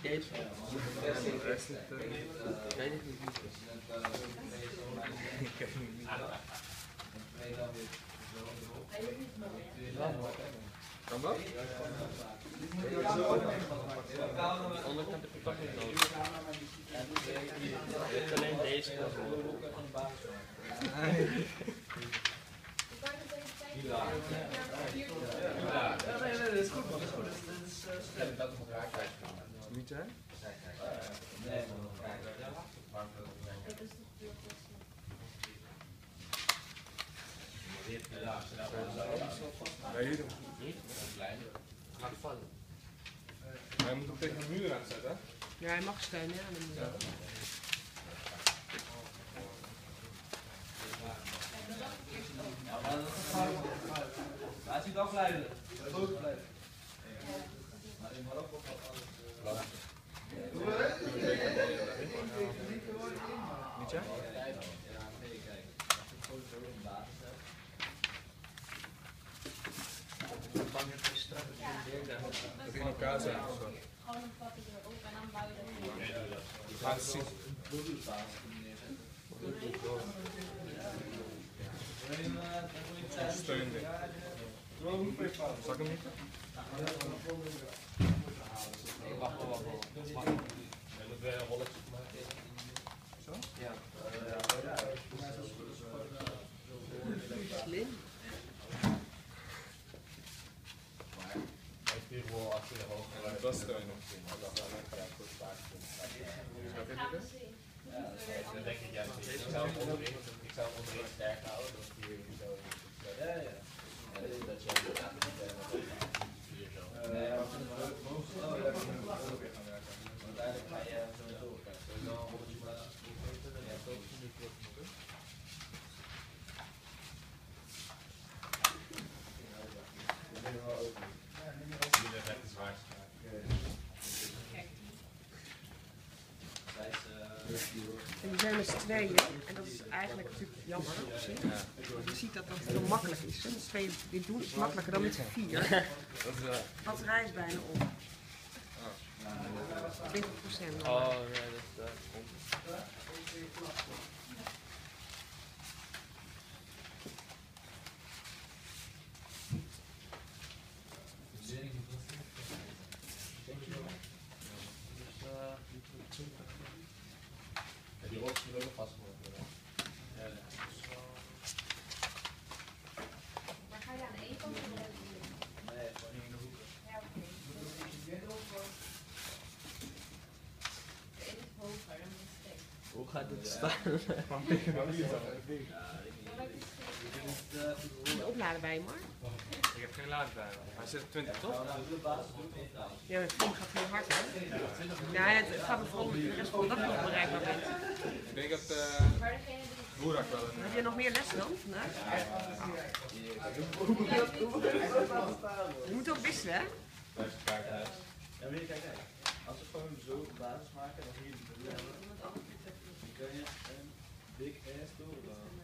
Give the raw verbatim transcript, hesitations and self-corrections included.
Deze. Waar is het? Ik weet het niet. Ik weet het niet. Kan dat? De onderkant heb je toch niet nodig. Je hebt alleen deze kant. Ja, nee, nee, dat is goed man, dat is goed. Dat is sterk. Dat is nog raak kwijt. Niet hè? Nee, Nee, hier doen. Gaat vallen. Maar je moet hem tegen de muur aanzetten. Ja, hij mag steunen, ja. Dan moet je. laat je het afleiden. Goed blijven. Maar in Marokko valt alles. Niet ja? Ja, nee, kijk. Als je het sowieso een basis hebt. Bang dat je strak Dat in elkaar zijn of zo. Gewoon een pakje erop en dan bouw je dat. Laat het zien. Doe je basis neerzetten. Steun dit. Zal ik hem niet? Wacht, wacht, wacht. Zo? Ja. Slim. Dat is steunen. Gaat dit erin? Dan denk ik, ja, ik zou hem onderin, ik zou hem onderin sterk houden, dat hier zo. Ja, ja. Dat je inderdaad hier zo. Nee, maar oh ja, weer gaan werken. Uiteindelijk ga je sowieso kijken. Sowieso een rolletje plaatsen. Ja, toch niet wordt moeten. Jullie hebben het zwaarste. En we zijn met z'n tweeën. En dat is eigenlijk natuurlijk jammer op zich. Want je ziet dat dat heel makkelijk is. Hè? Met z'n tweeën dit doen is makkelijker dan met z'n vier. Dat is wel. De batterij is bijna op. twintig procent. Oh, nee, dat is komt. Die rots moet ook nog vastgemaakt worden. Ja, ja. Maar ga je aan één kant of aan de andere? Nee, gewoon in de hoek. Ja, oké. De ene is hoger dan de steek. Hoe gaat het staan? Van tegen de muur. De opladen bij je, maar. Ik heb geen laad bij me. Hij zit op twintig toch? Ja, mijn film gaat heel hard, hè? Ja, het, het gaat er vooral om de rest van de dag nog bereikbaar bent. Ik denk dat uh, Maar degene die Boerak wel een... Heb je nog meer lessen dan vandaag? Je moet ook wisselen, hè? Ja, weet je, kijk, kijk. Als we gewoon zo op basis maken, dan hier die drie hebben, dan kun je een big ass door.